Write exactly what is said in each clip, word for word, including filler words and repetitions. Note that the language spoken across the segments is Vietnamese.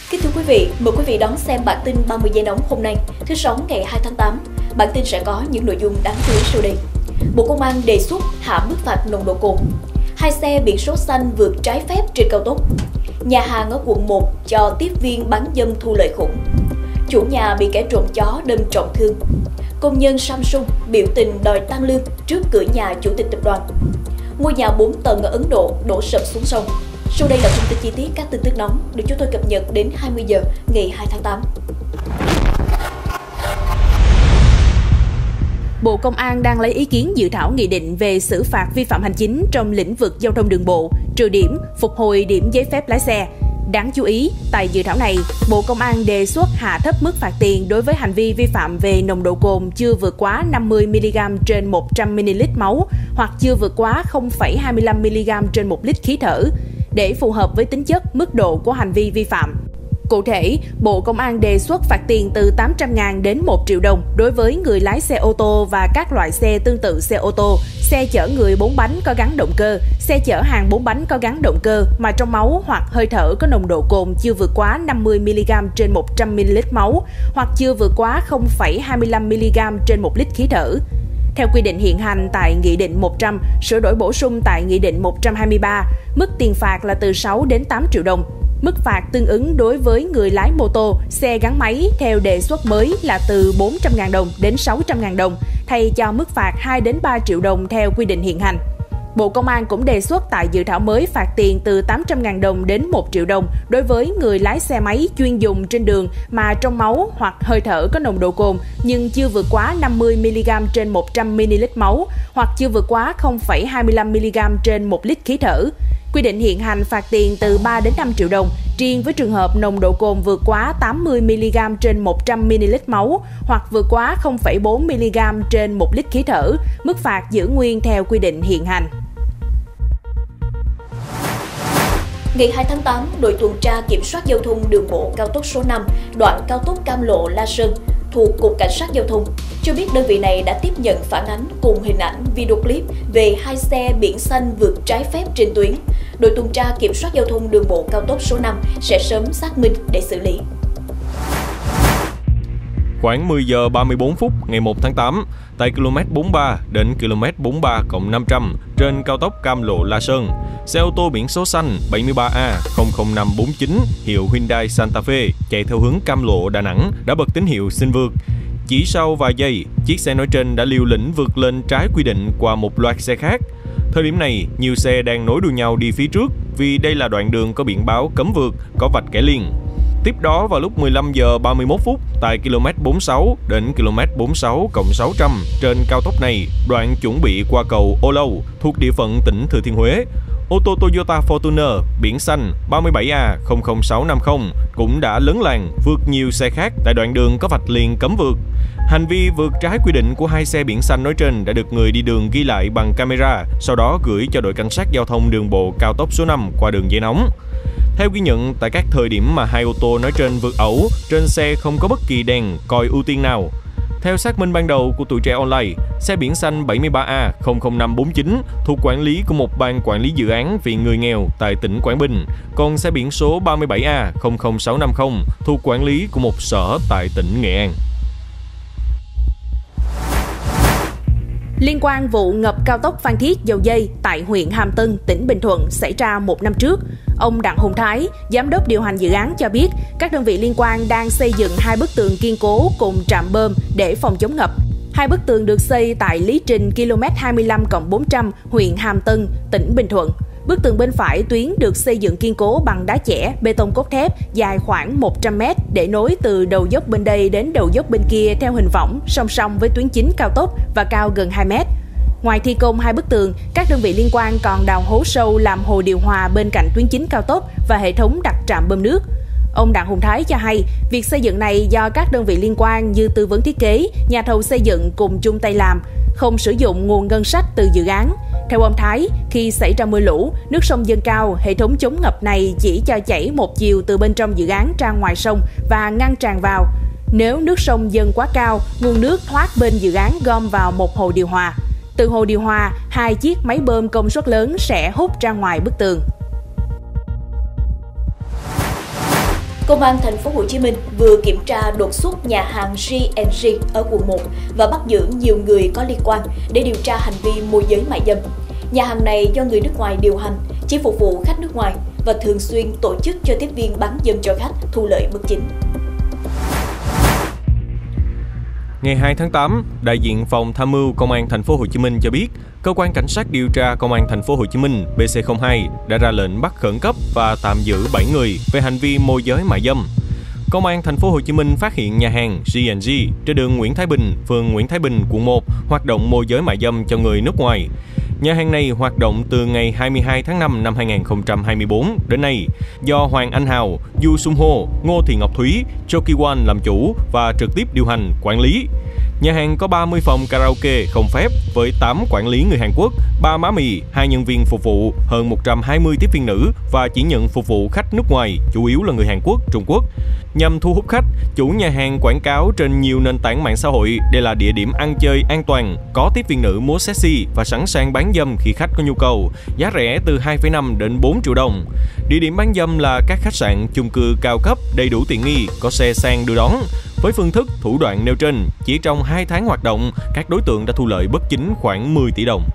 Kính thưa quý vị, mời quý vị đón xem bản tin ba mươi giây nóng hôm nay, thứ Sáu ngày hai tháng tám. Bản tin sẽ có những nội dung đáng chú ý sau đây. Bộ Công an đề xuất hạ mức phạt nồng độ cồn. Hai xe biển số xanh vượt trái phép trên cao tốc. Nhà hàng ở quận một cho tiếp viên bán dâm thu lợi khủng. Chủ nhà bị kẻ trộm chó đâm trọng thương. Công nhân Samsung biểu tình đòi tăng lương trước cửa nhà chủ tịch tập đoàn. Ngôi nhà bốn tầng ở Ấn Độ đổ sập xuống sông. Sau đây là thông tin chi tiết các tin tức nóng được chúng tôi cập nhật đến hai mươi giờ ngày hai tháng tám. Bộ Công an đang lấy ý kiến dự thảo nghị định về xử phạt vi phạm hành chính trong lĩnh vực giao thông đường bộ, trừ điểm, phục hồi điểm giấy phép lái xe. Đáng chú ý, tại dự thảo này, Bộ Công an đề xuất hạ thấp mức phạt tiền đối với hành vi vi phạm về nồng độ cồn chưa vượt quá năm mươi mi-li-gam trên một trăm mi-li-lít máu hoặc chưa vượt quá không phẩy hai mươi lăm mi-li-gam trên một lít khí thở, để phù hợp với tính chất, mức độ của hành vi vi phạm. Cụ thể, Bộ Công an đề xuất phạt tiền từ tám trăm nghìn đến một triệu đồng đối với người lái xe ô tô và các loại xe tương tự xe ô tô, xe chở người bốn bánh có gắn động cơ, xe chở hàng bốn bánh có gắn động cơ mà trong máu hoặc hơi thở có nồng độ cồn chưa vượt quá năm mươi mi-li-gam trên một trăm mi-li-lít máu hoặc chưa vượt quá không phẩy hai mươi lăm mi-li-gam trên một lít khí thở. Theo quy định hiện hành tại Nghị định một trăm, sửa đổi bổ sung tại Nghị định một trăm hai mươi ba, mức tiền phạt là từ sáu đến tám triệu đồng. Mức phạt tương ứng đối với người lái mô tô, xe gắn máy theo đề xuất mới là từ bốn trăm nghìn đồng đến sáu trăm nghìn đồng, thay cho mức phạt hai đến ba triệu đồng theo quy định hiện hành. Bộ Công an cũng đề xuất tại dự thảo mới phạt tiền từ tám trăm nghìn đồng đến một triệu đồng đối với người lái xe máy chuyên dùng trên đường mà trong máu hoặc hơi thở có nồng độ cồn nhưng chưa vượt quá năm mươi mi-li-gam trên một trăm mi-li-lít máu hoặc chưa vượt quá không phẩy hai mươi lăm mi-li-gam trên một lít khí thở. Quy định hiện hành phạt tiền từ ba đến năm triệu đồng, riêng với trường hợp nồng độ cồn vượt quá tám mươi mi-li-gam trên một trăm mi-li-lít máu hoặc vượt quá không phẩy bốn mi-li-gam trên một lít khí thở, mức phạt giữ nguyên theo quy định hiện hành. Ngày hai tháng tám, đội tuần tra kiểm soát giao thông đường bộ cao tốc số năm, đoạn cao tốc Cam Lộ - La Sơn thuộc Cục Cảnh sát Giao thông cho biết đơn vị này đã tiếp nhận phản ánh cùng hình ảnh video clip về hai xe biển xanh vượt trái phép trên tuyến. Đội tuần tra kiểm soát giao thông đường bộ cao tốc số năm sẽ sớm xác minh để xử lý. Khoảng mười giờ ba mươi bốn phút ngày một tháng tám, tại ki lô mét bốn mươi ba đến ki lô mét bốn mươi ba cộng năm trăm trên cao tốc Cam Lộ - La Sơn, xe ô tô biển số xanh bảy ba A không không năm bốn chín hiệu Hyundai Santa Fe chạy theo hướng Cam Lộ - Đà Nẵng đã bật tín hiệu xin vượt. Chỉ sau vài giây, chiếc xe nói trên đã liều lĩnh vượt lên trái quy định qua một loạt xe khác. Thời điểm này, nhiều xe đang nối đuôi nhau đi phía trước vì đây là đoạn đường có biển báo cấm vượt, có vạch kẻ liền. Tiếp đó vào lúc mười lăm giờ ba mươi mốt phút tại ki lô mét bốn mươi sáu đến ki lô mét bốn mươi sáu cộng sáu trăm trên cao tốc này, đoạn chuẩn bị qua cầu Ô Lâu thuộc địa phận tỉnh Thừa Thiên Huế, ô tô Toyota Fortuner biển xanh ba bảy A không không sáu năm không cũng đã lấn làn vượt nhiều xe khác tại đoạn đường có vạch liền cấm vượt. Hành vi vượt trái quy định của hai xe biển xanh nói trên đã được người đi đường ghi lại bằng camera, sau đó gửi cho đội cảnh sát giao thông đường bộ cao tốc số năm qua đường dây nóng. Theo ghi nhận, tại các thời điểm mà hai ô tô nói trên vượt ẩu, trên xe không có bất kỳ đèn còi ưu tiên nào. Theo xác minh ban đầu của Tuổi Trẻ Online, xe biển xanh bảy ba A không không năm bốn chín thuộc quản lý của một ban quản lý dự án vì người nghèo tại tỉnh Quảng Bình, còn xe biển số ba bảy A không không sáu năm không thuộc quản lý của một sở tại tỉnh Nghệ An. Liên quan vụ ngập cao tốc Phan Thiết - Dầu Giây tại huyện Hàm Tân, tỉnh Bình Thuận xảy ra một năm trước, ông Đặng Hùng Thái, giám đốc điều hành dự án cho biết các đơn vị liên quan đang xây dựng hai bức tường kiên cố cùng trạm bơm để phòng chống ngập. Hai bức tường được xây tại Lý Trình ki lô mét hai mươi lăm cộng bốn trăm, huyện Hàm Tân, tỉnh Bình Thuận. Bức tường bên phải tuyến được xây dựng kiên cố bằng đá chẻ, bê tông cốt thép dài khoảng một trăm mét để nối từ đầu dốc bên đây đến đầu dốc bên kia theo hình võng song song với tuyến chính cao tốc và cao gần hai mét. Ngoài thi công hai bức tường, các đơn vị liên quan còn đào hố sâu làm hồ điều hòa bên cạnh tuyến chính cao tốc và hệ thống đặt trạm bơm nước. Ông Đặng Hùng Thái cho hay, việc xây dựng này do các đơn vị liên quan như tư vấn thiết kế, nhà thầu xây dựng cùng chung tay làm, không sử dụng nguồn ngân sách từ dự án. Theo ông Thái, khi xảy ra mưa lũ, nước sông dâng cao, hệ thống chống ngập này chỉ cho chảy một chiều từ bên trong dự án ra ngoài sông và ngăn tràn vào. Nếu nước sông dâng quá cao, nguồn nước thoát bên dự án gom vào một hồ điều hòa. Từ hồ điều hòa, hai chiếc máy bơm công suất lớn sẽ hút ra ngoài bức tường. Công an thành phố Hồ Chí Minh vừa kiểm tra đột xuất nhà hàng G and G ở quận một và bắt giữ nhiều người có liên quan để điều tra hành vi môi giới mại dâm. Nhà hàng này do người nước ngoài điều hành, chỉ phục vụ khách nước ngoài và thường xuyên tổ chức cho tiếp viên bán dâm cho khách thu lợi bất chính. Ngày hai tháng tám, đại diện phòng tham mưu Công an thành phố Hồ Chí Minh cho biết, cơ quan cảnh sát điều tra Công an thành phố Hồ Chí Minh B C không hai đã ra lệnh bắt khẩn cấp và tạm giữ bảy người về hành vi môi giới mại dâm. Công an thành phố Hồ Chí Minh phát hiện nhà hàng G and G trên đường Nguyễn Thái Bình, phường Nguyễn Thái Bình, quận một hoạt động môi giới mại dâm cho người nước ngoài. Nhà hàng này hoạt động từ ngày hai mươi hai tháng năm năm hai nghìn không trăm hai mươi tư đến nay, do Hoàng Anh Hào, Du Sung Ho, Ngô Thị Ngọc Thúy, Cho Ki Won làm chủ và trực tiếp điều hành, quản lý. Nhà hàng có ba mươi phòng karaoke không phép với tám quản lý người Hàn Quốc, ba má mì, hai nhân viên phục vụ, hơn một trăm hai mươi tiếp viên nữ và chỉ nhận phục vụ khách nước ngoài, chủ yếu là người Hàn Quốc, Trung Quốc. Nhằm thu hút khách, chủ nhà hàng quảng cáo trên nhiều nền tảng mạng xã hội đây là địa điểm ăn chơi an toàn, có tiếp viên nữ múa sexy và sẵn sàng bán dâm khi khách có nhu cầu, giá rẻ từ hai phẩy năm đến bốn triệu đồng. Địa điểm bán dâm là các khách sạn, chung cư cao cấp, đầy đủ tiện nghi, có xe sang đưa đón. Với phương thức, thủ đoạn nêu trên, chỉ trong hai tháng hoạt động, các đối tượng đã thu lợi bất chính khoảng mười tỷ đồng.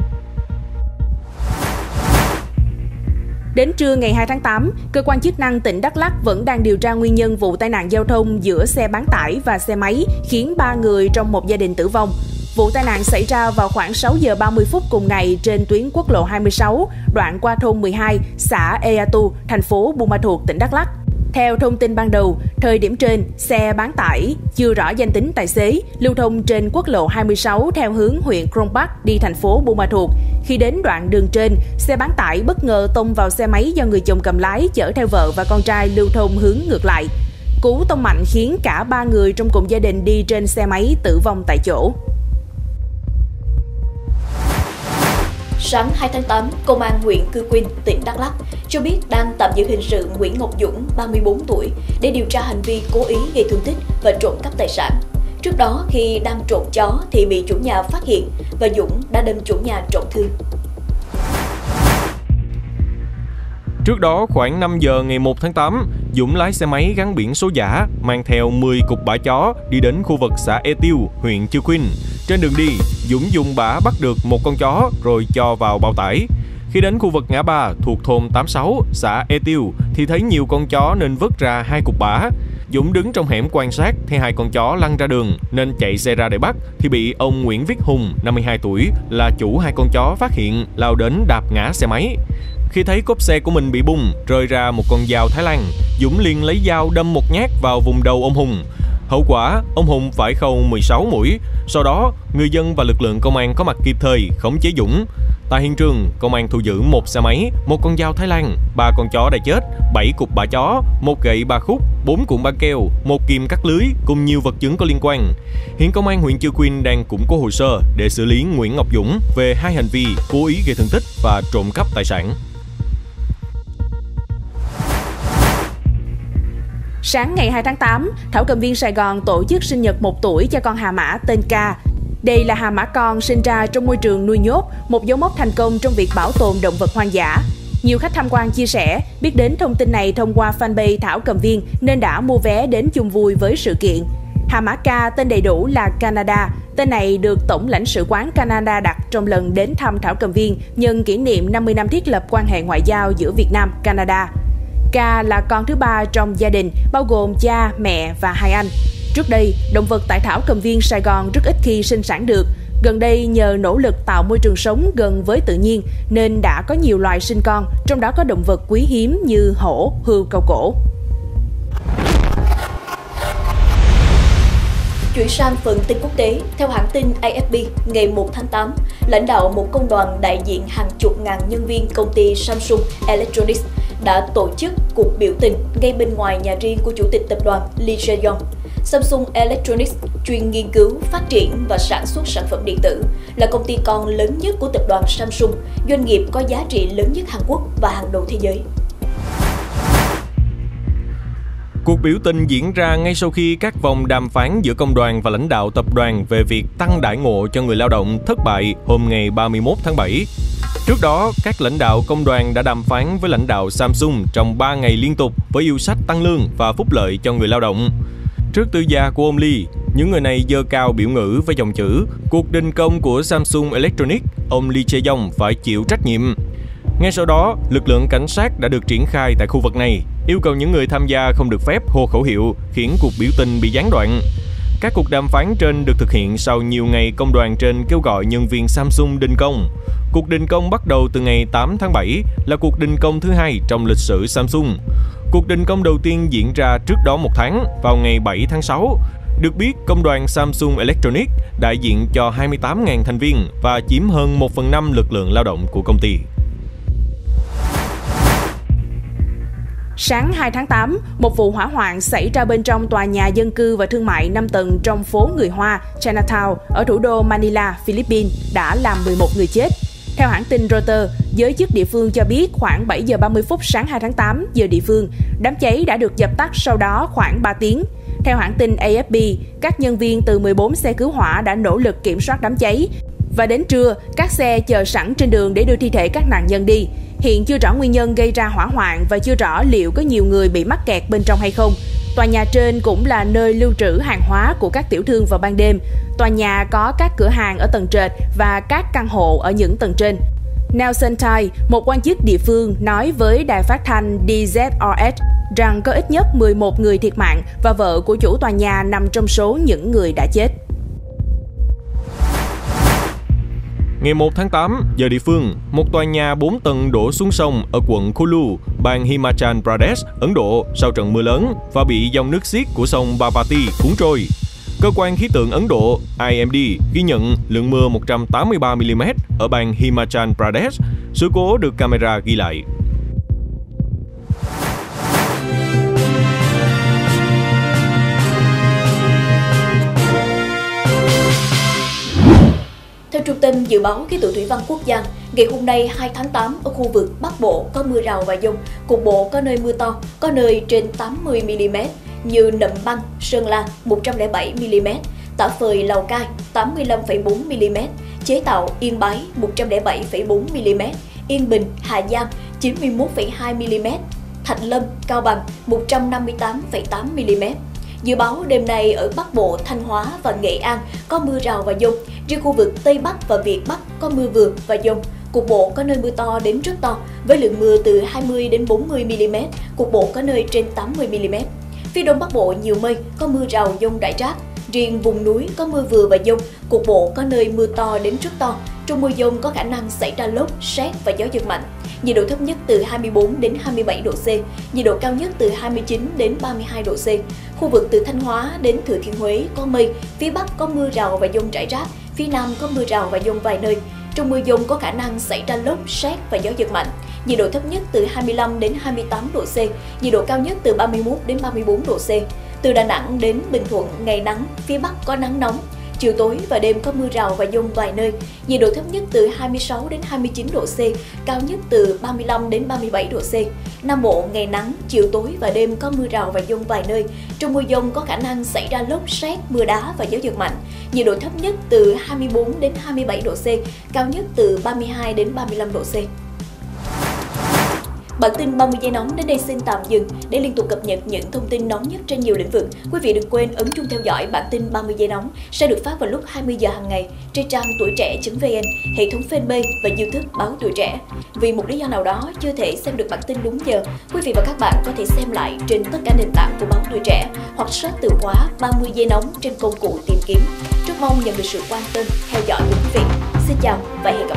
Đến trưa ngày hai tháng tám, cơ quan chức năng tỉnh Đắk Lắk vẫn đang điều tra nguyên nhân vụ tai nạn giao thông giữa xe bán tải và xe máy khiến ba người trong một gia đình tử vong. Vụ tai nạn xảy ra vào khoảng sáu giờ ba mươi phút cùng ngày trên tuyến quốc lộ hai mươi sáu, đoạn qua thôn mười hai, xã Ea Tu, thành phố Buôn Ma Thuột, tỉnh Đắk Lắk. Theo thông tin ban đầu, thời điểm trên, xe bán tải chưa rõ danh tính tài xế lưu thông trên quốc lộ hai mươi sáu theo hướng huyện Krông Bắc đi thành phố Buôn Ma Thuột. Khi đến đoạn đường trên, xe bán tải bất ngờ tông vào xe máy do người chồng cầm lái chở theo vợ và con trai lưu thông hướng ngược lại. Cú tông mạnh khiến cả ba người trong cùng gia đình đi trên xe máy tử vong tại chỗ. Sáng hai tháng tám, Công an huyện Cư Quyên, tỉnh Đắk Lắk cho biết đang tạm giữ hình sự Nguyễn Ngọc Dũng, ba mươi tư tuổi, để điều tra hành vi cố ý gây thương tích và trộm cắp tài sản. Trước đó, khi đang trộm chó thì bị chủ nhà phát hiện và Dũng đã đâm chủ nhà trọng thương. Trước đó, khoảng năm giờ ngày một tháng tám, Dũng lái xe máy gắn biển số giả, mang theo mười cục bã chó đi đến khu vực xã E Tiêu, huyện Chư Quynh. Trên đường đi, Dũng dùng bã bắt được một con chó rồi cho vào bao tải. Khi đến khu vực ngã ba thuộc thôn tám mươi sáu, xã E Tiêu thì thấy nhiều con chó nên vứt ra hai cục bã. Dũng đứng trong hẻm quan sát thấy hai con chó lăn ra đường nên chạy xe ra để bắt thì bị ông Nguyễn Viết Hùng, năm mươi hai tuổi, là chủ hai con chó phát hiện, lao đến đạp ngã xe máy. Khi thấy cốp xe của mình bị bung, rơi ra một con dao Thái Lan, Dũng liền lấy dao đâm một nhát vào vùng đầu ông Hùng. Hậu quả, ông Hùng phải khâu mười sáu mũi. Sau đó, người dân và lực lượng công an có mặt kịp thời khống chế Dũng. Tại hiện trường, công an thu giữ một xe máy, một con dao Thái Lan, ba con chó đã chết, bảy cục bã chó, một gậy ba khúc, bốn cuộn băng keo, một kìm cắt lưới cùng nhiều vật chứng có liên quan. Hiện công an huyện Chư Quynh đang củng cố hồ sơ để xử lý Nguyễn Ngọc Dũng về hai hành vi cố ý gây thương tích và trộm cắp tài sản. Sáng ngày hai tháng tám, Thảo Cầm Viên Sài Gòn tổ chức sinh nhật một tuổi cho con hà mã tên Ca. Đây là hà mã con sinh ra trong môi trường nuôi nhốt, một dấu mốc thành công trong việc bảo tồn động vật hoang dã. Nhiều khách tham quan chia sẻ, biết đến thông tin này thông qua fanpage Thảo Cầm Viên nên đã mua vé đến chung vui với sự kiện. Hà mã Ca tên đầy đủ là Canada. Tên này được Tổng lãnh sự quán Canada đặt trong lần đến thăm Thảo Cầm Viên nhân kỷ niệm năm mươi năm thiết lập quan hệ ngoại giao giữa Việt Nam, Canada. Ca là con thứ ba trong gia đình, bao gồm cha, mẹ và hai anh. Trước đây, động vật tại Thảo Cầm Viên Sài Gòn rất ít khi sinh sản được. Gần đây, nhờ nỗ lực tạo môi trường sống gần với tự nhiên, nên đã có nhiều loài sinh con, trong đó có động vật quý hiếm như hổ, hươu cao cổ. Chuyển sang phần tin quốc tế, theo hãng tin A F P, ngày một tháng tám, lãnh đạo một công đoàn đại diện hàng chục ngàn nhân viên công ty Samsung Electronics đã tổ chức cuộc biểu tình ngay bên ngoài nhà riêng của chủ tịch tập đoàn Lee Jae-yong. Samsung Electronics chuyên nghiên cứu, phát triển và sản xuất sản phẩm điện tử, là công ty con lớn nhất của tập đoàn Samsung, doanh nghiệp có giá trị lớn nhất Hàn Quốc và hàng đầu thế giới. Cuộc biểu tình diễn ra ngay sau khi các vòng đàm phán giữa công đoàn và lãnh đạo tập đoàn về việc tăng đãi ngộ cho người lao động thất bại hôm ngày ba mươi mốt tháng bảy. Trước đó, các lãnh đạo công đoàn đã đàm phán với lãnh đạo Samsung trong ba ngày liên tục với yêu sách tăng lương và phúc lợi cho người lao động. Trước tư gia của ông Lee, những người này giơ cao biểu ngữ với dòng chữ cuộc đình công của Samsung Electronics, ông Lee Chae-yong phải chịu trách nhiệm. Ngay sau đó, lực lượng cảnh sát đã được triển khai tại khu vực này, yêu cầu những người tham gia không được phép hô khẩu hiệu, khiến cuộc biểu tình bị gián đoạn. Các cuộc đàm phán trên được thực hiện sau nhiều ngày công đoàn trên kêu gọi nhân viên Samsung đình công. Cuộc đình công bắt đầu từ ngày tám tháng bảy, là cuộc đình công thứ hai trong lịch sử Samsung. Cuộc đình công đầu tiên diễn ra trước đó một tháng, vào ngày bảy tháng sáu. Được biết, công đoàn Samsung Electronics đại diện cho hai mươi tám nghìn thành viên và chiếm hơn một phần năm lực lượng lao động của công ty. Sáng hai tháng tám, một vụ hỏa hoạn xảy ra bên trong tòa nhà dân cư và thương mại năm tầng trong phố người Hoa, Chinatown, ở thủ đô Manila, Philippines, đã làm mười một người chết. Theo hãng tin Reuters, giới chức địa phương cho biết khoảng bảy giờ ba mươi phút sáng hai tháng tám giờ địa phương, đám cháy đã được dập tắt sau đó khoảng ba tiếng. Theo hãng tin A F P, các nhân viên từ mười bốn xe cứu hỏa đã nỗ lực kiểm soát đám cháy. Và đến trưa, các xe chờ sẵn trên đường để đưa thi thể các nạn nhân đi. Hiện chưa rõ nguyên nhân gây ra hỏa hoạn và chưa rõ liệu có nhiều người bị mắc kẹt bên trong hay không. Tòa nhà trên cũng là nơi lưu trữ hàng hóa của các tiểu thương vào ban đêm. Tòa nhà có các cửa hàng ở tầng trệt và các căn hộ ở những tầng trên. Nelson Tai, một quan chức địa phương, nói với đài phát thanh D Z R S rằng có ít nhất mười một người thiệt mạng và vợ của chủ tòa nhà nằm trong số những người đã chết. Ngày một tháng tám, giờ địa phương, một tòa nhà bốn tầng đổ xuống sông ở quận Kulu, bang Himachal Pradesh, Ấn Độ sau trận mưa lớn và bị dòng nước xiết của sông Bapati cuốn trôi. Cơ quan khí tượng Ấn Độ I M D ghi nhận lượng mưa một trăm tám mươi ba mi li mét ở bang Himachal Pradesh. Sự cố được camera ghi lại. Theo Trung tâm Dự báo Khí tượng Thủy văn Quốc gia, ngày hôm nay hai tháng tám ở khu vực Bắc Bộ có mưa rào và dông, cục bộ có nơi mưa to, có nơi trên tám mươi mi li mét như Nậm Băn, Sơn La một trăm lẻ bảy mi li mét, Tả Phời, Lào Cai tám mươi lăm phẩy bốn mi li mét, Chế Tạo, Yên Bái một trăm lẻ bảy phẩy bốn mi li mét, Yên Bình, Hà Giang chín mươi mốt phẩy hai mi li mét, Thạch Lâm, Cao Bằng một trăm năm mươi tám phẩy tám mi li mét. Dự báo đêm nay ở Bắc Bộ, Thanh Hóa và Nghệ An có mưa rào và dông. Riêng khu vực Tây Bắc và Việt Bắc có mưa vừa và dông. Cục bộ có nơi mưa to đến rất to, với lượng mưa từ hai mươi đến bốn mươi mi li mét, cục bộ có nơi trên tám mươi mi li mét. Phía Đông Bắc Bộ nhiều mây, có mưa rào dông rải rác. Riêng vùng núi có mưa vừa và dông, cục bộ có nơi mưa to đến rất to. Trong mưa dông có khả năng xảy ra lốc, sét và gió giật mạnh. Nhiệt độ thấp nhất từ hai mươi bốn đến hai mươi bảy độ C, nhiệt độ cao nhất từ hai mươi chín đến ba mươi hai độ C. Khu vực từ Thanh Hóa đến Thừa Thiên Huế có mây, phía Bắc có mưa rào và dông rải rác, phía Nam có mưa rào và dông vài nơi. Trong mưa dông có khả năng xảy ra lốc, sét và gió giật mạnh. Nhiệt độ thấp nhất từ hai mươi lăm đến hai mươi tám độ C, nhiệt độ cao nhất từ ba mươi mốt đến ba mươi bốn độ C. Từ Đà Nẵng đến Bình Thuận ngày nắng, phía Bắc có nắng nóng. Chiều tối và đêm có mưa rào và dông vài nơi, nhiệt độ thấp nhất từ hai mươi sáu đến hai mươi chín độ C, cao nhất từ ba mươi lăm đến ba mươi bảy độ C. Nam Bộ ngày nắng, chiều tối và đêm có mưa rào và dông vài nơi. Trong mưa dông có khả năng xảy ra lốc, sét, mưa đá và gió giật mạnh. Nhiệt độ thấp nhất từ hai mươi bốn đến hai mươi bảy độ C, cao nhất từ ba mươi hai đến ba mươi lăm độ C. Bản tin ba mươi giây nóng đến đây xin tạm dừng. Để liên tục cập nhật những thông tin nóng nhất trên nhiều lĩnh vực, quý vị đừng quên ấn chuông theo dõi bản tin ba mươi giây nóng sẽ được phát vào lúc hai mươi giờ hàng ngày trên trang tuổi trẻ chấm vn, hệ thống fanpage và YouTube Báo Tuổi Trẻ. Vì một lý do nào đó chưa thể xem được bản tin đúng giờ, quý vị và các bạn có thể xem lại trên tất cả nền tảng của Báo Tuổi Trẻ hoặc search từ khóa ba mươi giây nóng trên công cụ tìm kiếm. Rất mong nhận được sự quan tâm theo dõi của quý vị. Xin chào và hẹn